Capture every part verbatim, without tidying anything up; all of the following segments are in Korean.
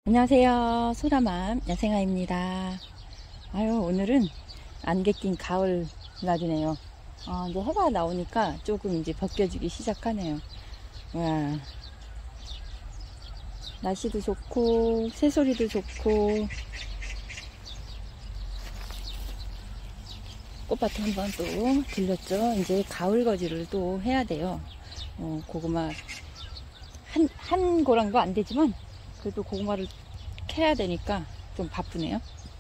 안녕하세요. 소라맘 야생아입니다. 아유, 오늘은 안개 낀 가을 날이네요. 아, 이제 해가 나오니까 조금 이제 벗겨지기 시작하네요. 와, 날씨도 좋고 새소리도 좋고 꽃밭에 한번 또 들렸죠. 이제 가을 거지를 또 해야 돼요. 어, 고구마 한, 한 고랑도 안 되지만 그래도 고구마를 캐야 되니까 좀 바쁘네요.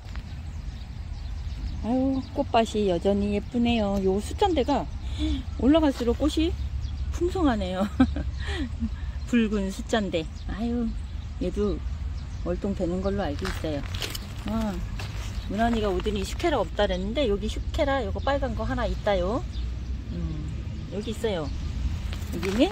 아유, 꽃밭이 여전히 예쁘네요. 요 숫잔대가 올라갈수록 꽃이 풍성하네요. 붉은 숫잔대. 아유, 얘도 월동 되는 걸로 알고 있어요. 아, 문환이가 오더니 슈케라 없다 그랬는데 여기 슈케라 요거 빨간 거 하나 있다요. 음, 여기 있어요. 여기는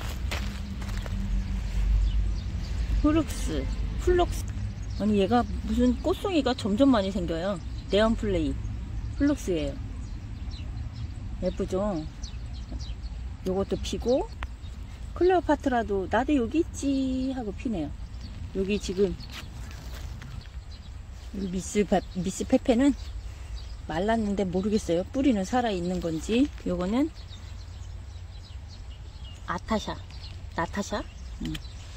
후룩스 플럭스. 아니, 얘가 무슨 꽃송이가 점점 많이 생겨요. 네온플레이 플럭스예요. 예쁘죠? 요것도 피고 클레오파트라도 나도 여기 있지 하고 피네요. 여기 지금 미스, 미스 페페는 말랐는데 모르겠어요. 뿌리는 살아있는 건지. 요거는 아타샤 나타샤. 음.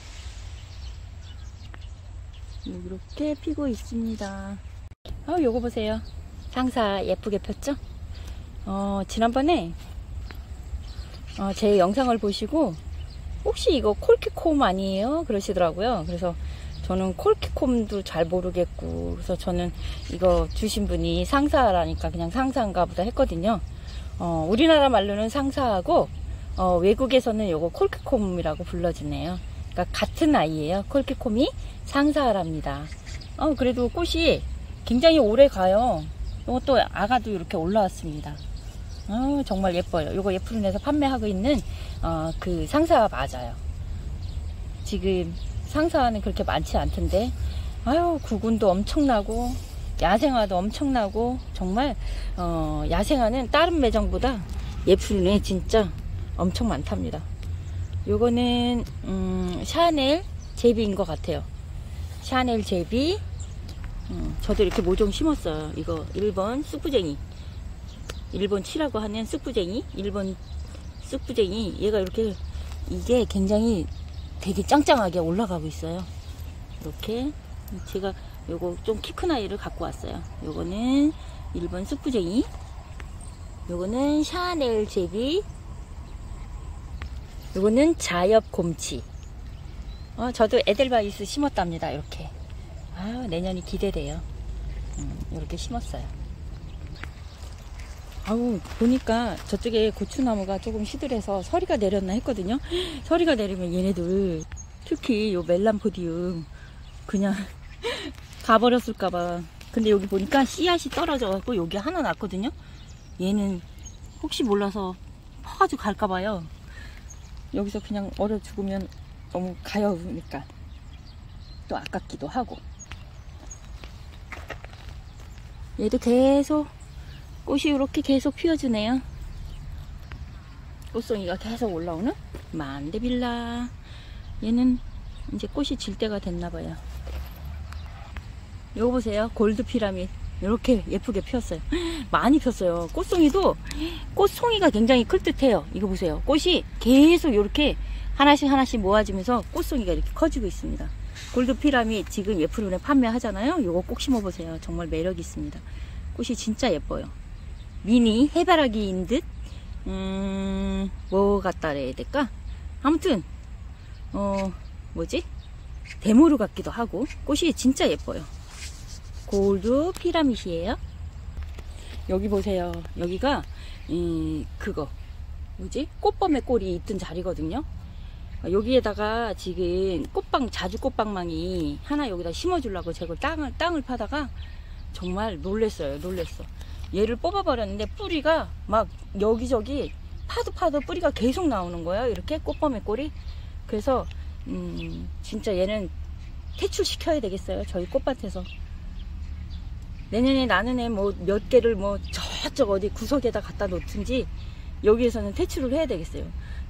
이렇게 피고 있습니다. 아, 요거 보세요. 상사 예쁘게 폈죠? 어, 지난번에 어, 제 영상을 보시고 혹시 이거 콜키콤 아니에요? 그러시더라고요. 그래서 저는 콜키콤도 잘 모르겠고, 그래서 저는 이거 주신 분이 상사라니까 그냥 상사인가 보다 했거든요. 어, 우리나라 말로는 상사하고 어, 외국에서는 요거 콜키콤이라고 불러지네요. 그러니까 같은 아이예요. 콜키콤이 상사랍니다. 어, 그래도 꽃이 굉장히 오래 가요. 이것도 아가도 이렇게 올라왔습니다. 어, 정말 예뻐요. 이거 예프룬에서 판매하고 있는 어, 그 상사 맞아요. 지금 상사는 그렇게 많지 않던데, 아유, 구근도 엄청나고 야생화도 엄청나고 정말 어, 야생화는 다른 매장보다 예프룬에 진짜 엄청 많답니다. 요거는 음, 샤넬 제비인 것 같아요. 샤넬 제비. 음, 저도 이렇게 모종 심었어요. 이거 일 번 쑥부쟁이, 일 번 치라고 하는 쑥부쟁이, 일 번 쑥부쟁이. 얘가 이렇게, 이게 굉장히 되게 짱짱하게 올라가고 있어요. 이렇게 제가 요거 좀 키 큰 아이를 갖고 왔어요. 요거는 일 번 쑥부쟁이, 요거는 샤넬 제비, 요거는 자엽 곰치. 어, 저도 에델바이스 심었답니다. 이렇게. 아, 내년이 기대돼요. 음, 이렇게 심었어요. 아우, 보니까 저쪽에 고추나무가 조금 시들해서 서리가 내렸나 했거든요. 서리가 내리면 얘네들, 특히 요 멜란포디움 그냥 가버렸을까봐. 근데 여기 보니까 씨앗이 떨어져갖고 여기 하나 났거든요. 얘는 혹시 몰라서 퍼가지고 갈까봐요. 여기서 그냥 얼어 죽으면 너무 가여우니까 또 아깝기도 하고. 얘도 계속 꽃이 이렇게 계속 피어주네요. 꽃송이가 계속 올라오는 만데빌라. 얘는 이제 꽃이 질 때가 됐나봐요. 요거 보세요. 골드 피라밋 이렇게 예쁘게 피었어요. 많이 폈어요. 꽃송이도 꽃송이가 굉장히 클 듯해요. 이거 보세요. 꽃이 계속 이렇게 하나씩 하나씩 모아지면서 꽃송이가 이렇게 커지고 있습니다. 골드 피라밋 지금 예프룬에 판매하잖아요. 요거 꼭 심어보세요. 정말 매력 있습니다. 꽃이 진짜 예뻐요. 미니 해바라기인 듯, 음, 뭐 갖다 해야 될까? 아무튼 어, 뭐지? 데모르 같기도 하고 꽃이 진짜 예뻐요. 골드 피라밋이에요. 여기 보세요. 여기가 이 그거 뭐지? 꽃범의 꼴이 있던 자리거든요. 여기에다가 지금 꽃방, 자주 꽃방망이 하나 여기다 심어주려고 제가 땅을 땅을 파다가 정말 놀랬어요. 놀랬어. 얘를 뽑아버렸는데 뿌리가 막 여기저기 파도 파도 뿌리가 계속 나오는 거예요. 이렇게 꽃범의 꼴이. 그래서 음, 진짜 얘는 퇴출시켜야 되겠어요. 저희 꽃밭에서. 내년에 나는 애 뭐 몇 개를 뭐 저쪽 어디 구석에다 갖다 놓든지 여기에서는 퇴출을 해야 되겠어요.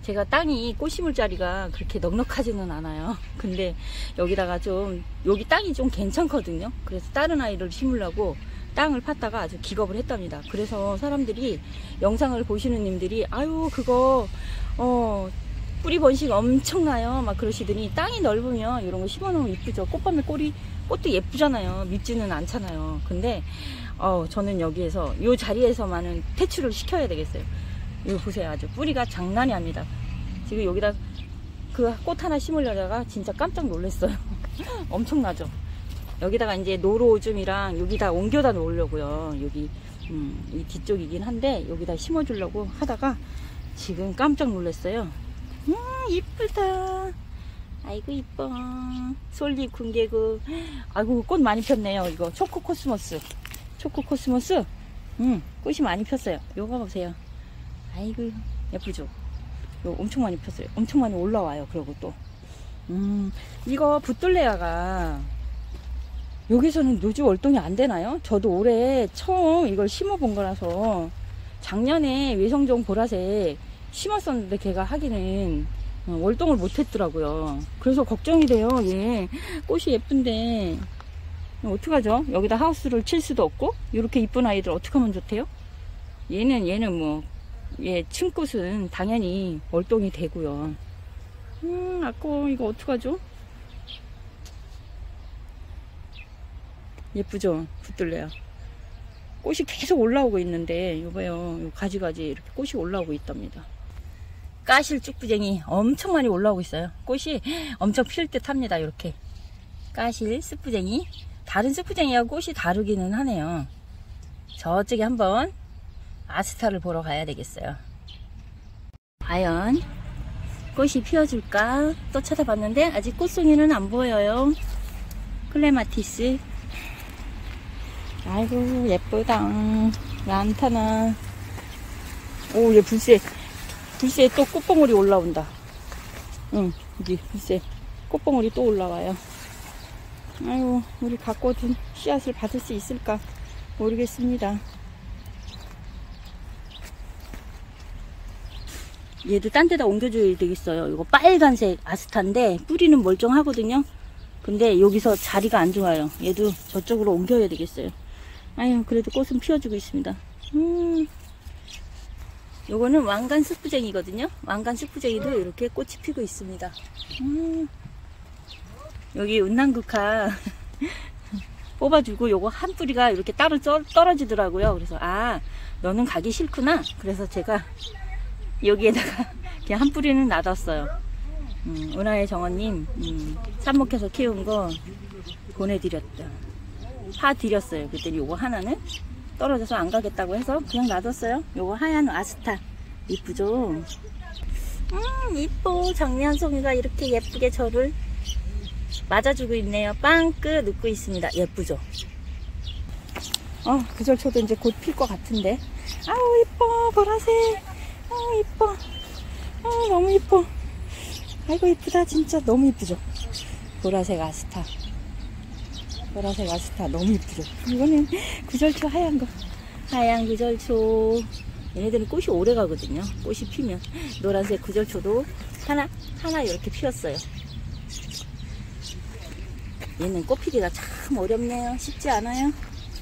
제가 땅이 꽃 심을 자리가 그렇게 넉넉하지는 않아요. 근데 여기다가 좀, 여기 땅이 좀 괜찮거든요. 그래서 다른 아이를 심으려고 땅을 팠다가 아주 기겁을 했답니다. 그래서 사람들이, 영상을 보시는 님들이 아유 그거 어 뿌리 번식 엄청나요 막 그러시더니, 땅이 넓으면 이런 거 심어놓으면 이쁘죠. 꽃밤에 꼬리, 꽃도 예쁘잖아요. 밉지는 않잖아요. 근데 어 저는 여기에서 이 자리에서만은 퇴출을 시켜야 되겠어요. 이거 보세요. 아주 뿌리가 장난이 아닙니다. 지금 여기다 그 꽃 하나 심으려다가 진짜 깜짝 놀랐어요. 엄청나죠. 여기다가 이제 노루오줌이랑 여기다 옮겨다 놓으려고요. 여기 음, 이 뒤쪽이긴 한데 여기다 심어주려고 하다가 지금 깜짝 놀랐어요. 음 이쁘다. 아이고 이뻐. 솔잎 군개구. 아이고 꽃 많이 폈네요. 이거 초코 코스모스. 초코 코스모스. 음 꽃이 많이 폈어요. 요거 보세요. 아이고 예쁘죠. 요 엄청 많이 폈어요. 엄청 많이 올라와요. 그리고 또 음 이거 붓돌레아가 여기서는 노주 월동이 안 되나요? 저도 올해 처음 이걸 심어 본 거라서, 작년에 외성종 보라색 심었었는데 걔가 하기는 월동을 못 했더라고요. 그래서 걱정이 돼요. 얘 꽃이 예쁜데 어떡하죠? 여기다 하우스를 칠 수도 없고, 이렇게 이쁜 아이들 어떻게 하면 좋대요? 얘는 얘는 뭐 얘 층꽃은 당연히 월동이 되고요. 음 아까워. 이거 어떡하죠? 예쁘죠? 붙들래요. 꽃이 계속 올라오고 있는데 이봐요. 요 가지가지 이렇게 꽃이 올라오고 있답니다. 까실 쭉부쟁이 엄청 많이 올라오고 있어요. 꽃이 엄청 필 듯 합니다. 이렇게 까실 쑥부쟁이. 다른 쑥부쟁이하고 꽃이 다르기는 하네요. 저쪽에 한번 아스타를 보러 가야 되겠어요. 과연 꽃이 피어줄까 또 찾아봤는데 아직 꽃송이는 안 보여요. 클레마티스. 아이고 예쁘다. 란타나. 오, 얘 불새. 불새에 또 꽃봉오리 올라온다. 응, 여기 불새 꽃봉오리 또 올라와요. 아이고, 우리 갖고 둔 씨앗을 받을 수 있을까 모르겠습니다. 얘도 딴 데다 옮겨줘야 되겠어요. 이거 빨간색 아스타인데 뿌리는 멀쩡하거든요. 근데 여기서 자리가 안 좋아요. 얘도 저쪽으로 옮겨야 되겠어요. 아유, 그래도 꽃은 피워주고 있습니다. 음, 요거는 왕관 쑥부쟁이거든요. 왕관 쑥부쟁이도 이렇게 꽃이 피고 있습니다. 음, 여기 운남국화 뽑아주고 요거 한 뿌리가 이렇게 따로 떨어지더라고요. 그래서 아, 너는 가기 싫구나. 그래서 제가 여기에다가 그냥 한 뿌리는 놔뒀어요. 음, 은하의 정원님 음, 삽목해서 키운 거 보내드렸다. 파 드렸어요. 그랬더니 요거 하나는 떨어져서 안 가겠다고 해서 그냥 놔뒀어요. 요거 하얀 아스타 이쁘죠? 음 이뻐. 장미한송이가 이렇게 예쁘게 저를 맞아주고 있네요. 빵끝 웃고 있습니다. 예쁘죠? 어, 구절초도 이제 곧 필 것 같은데. 아우 이뻐. 보라색. 아우 이뻐. 아우 너무 이뻐. 아이고 이쁘다. 진짜 너무 이쁘죠? 보라색 아스타. 보라색 아스타 너무 이쁘죠? 이거는 구절초 하얀 거. 하얀 구절초. 얘네들은 꽃이 오래 가거든요. 꽃이 피면. 노란색 구절초도 하나 하나 이렇게 피었어요. 얘는 꽃피기가 참 어렵네요. 쉽지 않아요.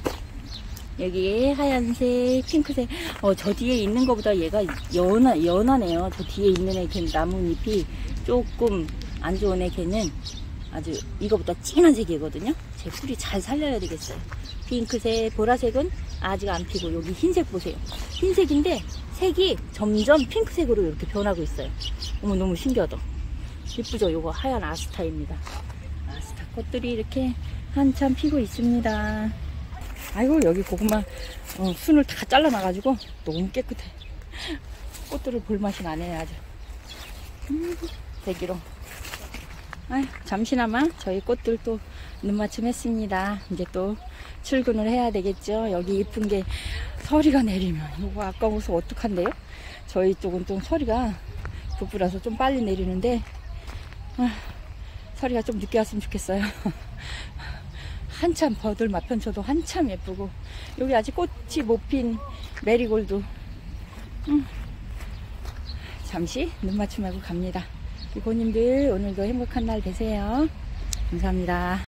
여기 하얀색, 핑크색. 어, 저 뒤에 있는 것보다 얘가 연하, 연하네요. 저 뒤에 있는 애 걔는 나뭇잎이 조금 안 좋은 애 걔는 아주 이거보다 진한 색이거든요. 제 풀이 잘 살려야 되겠어요. 핑크색, 보라색은 아직 안 피고 여기 흰색 보세요. 흰색인데 색이 점점 핑크색으로 이렇게 변하고 있어요. 어머 너무 신기하다. 예쁘죠? 요거 하얀 아스타입니다. 아스타 꽃들이 이렇게 한참 피고 있습니다. 아이고 여기 고구마 어, 순을 다 잘라놔가지고 너무 깨끗해. 꽃들을 볼맛이 나네 아주. 음, 대기로. 아유, 잠시나마 저희 꽃들 또 눈맞춤 했습니다. 이제 또 출근을 해야 되겠죠. 여기 이쁜 게 서리가 내리면 이거 아까워서 어떡한데요? 저희 쪽은 좀 서리가 북부라서 좀 빨리 내리는데 아, 서리가 좀 늦게 왔으면 좋겠어요. 한참 버들 맞편쳐도 한참 예쁘고 여기 아직 꽃이 못 핀 메리골드 음, 잠시 눈 맞춤하고 갑니다. 고님들 오늘도 행복한 날 되세요. 감사합니다.